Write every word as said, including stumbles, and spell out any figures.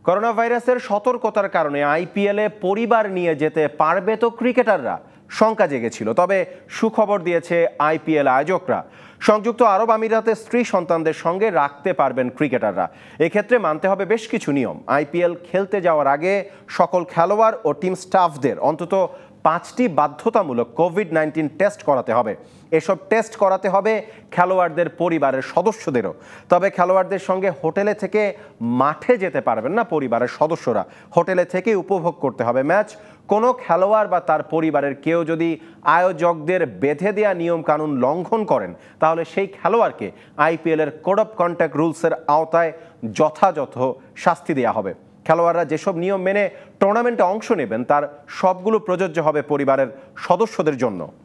Corona ভাইরাসের সতর্কতার কারণে আইপিএলে পরিবার নিয়ে যেতে পারবে তো ক্রিকেটাররা, শঙ্কা জেগেছিল। তবে সুখবর দিয়েছে আইপিএল আয়োজকরা। সংযুক্ত আরব আমিরাতে স্ত্রী সন্তানদের সঙ্গে রাখতে পারবেন ক্রিকেটাররা। এক্ষেত্রে মানতে হবে বেশ কিছু নিয়ম। আইপিএল খেলতে যাওয়ার আগে সকল খেলোয়াড় ও টিম স্টাফদের অন্তত পাঁচটি বাধ্যতামূলক কোভিড নাইন্টিন টেস্ট করাতে হবে। এসব টেস্ট করাতে হবে খেলোয়াড়দের পরিবারের সদস্যদেরও। তবে খেলোয়াড়দের সঙ্গে হোটেলে থেকে মাঠে যেতে পারবেন না পরিবারের সদস্যরা। হোটেলে থেকে উপভোগ করতে হবে ম্যাচ। কোনো খেলোয়াড় বা তার পরিবারের কেউ যদি আয়োজকদের বেঁধে দেওয়া নিয়মকানুন লঙ্ঘন করেন, তাহলে সেই খেলোয়াড়কে আইপিএলের কোড অফ কন্ডাক্ট রুলসের আওতায় যথাযথ শাস্তি দেওয়া হবে। খেলোয়াড়রা যেসব নিয়ম মেনে টুর্নামেন্টে অংশ নেবেন তার সবগুলো প্রযোজ্য হবে পরিবারের সদস্যদের জন্য।